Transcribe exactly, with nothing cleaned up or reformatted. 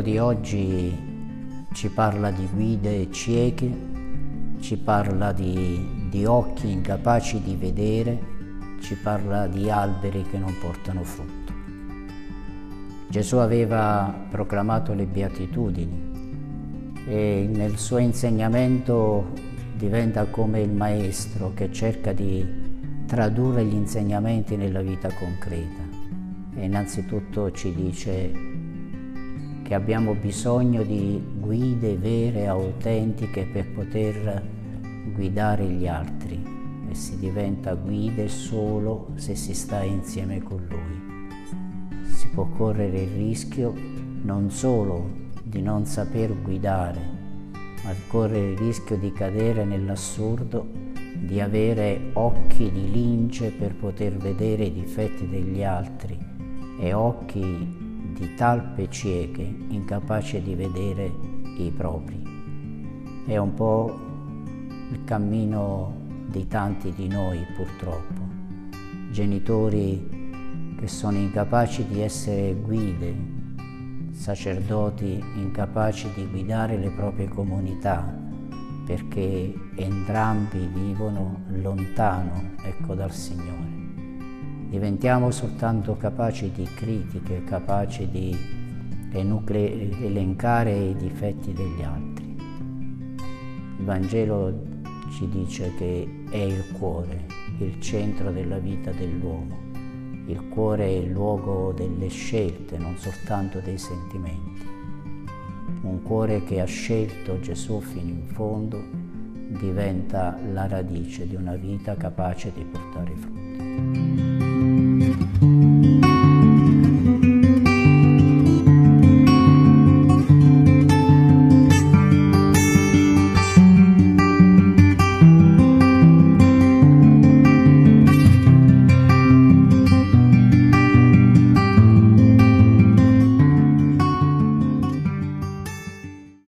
di oggi ci parla di guide cieche, ci parla di, di occhi incapaci di vedere, ci parla di alberi che non portano frutto. Gesù aveva proclamato le beatitudini e nel suo insegnamento diventa come il maestro che cerca di tradurre gli insegnamenti nella vita concreta. E innanzitutto ci dice che abbiamo bisogno di guide vere, autentiche per poter guidare gli altri, e si diventa guide solo se si sta insieme con Lui. Si può correre il rischio non solo di non saper guidare, ma di correre il rischio di cadere nell'assurdo di avere occhi di lince per poter vedere i difetti degli altri e occhi di talpe cieche, incapaci di vedere i propri. È un po' il cammino di tanti di noi, purtroppo. Genitori che sono incapaci di essere guide, sacerdoti incapaci di guidare le proprie comunità, perché entrambi vivono lontano, ecco, dal Signore. Diventiamo soltanto capaci di critiche, capaci di elencare i difetti degli altri. Il Vangelo ci dice che è il cuore, il centro della vita dell'uomo. Il cuore è il luogo delle scelte, non soltanto dei sentimenti. Un cuore che ha scelto Gesù fino in fondo diventa la radice di una vita capace di portare frutto.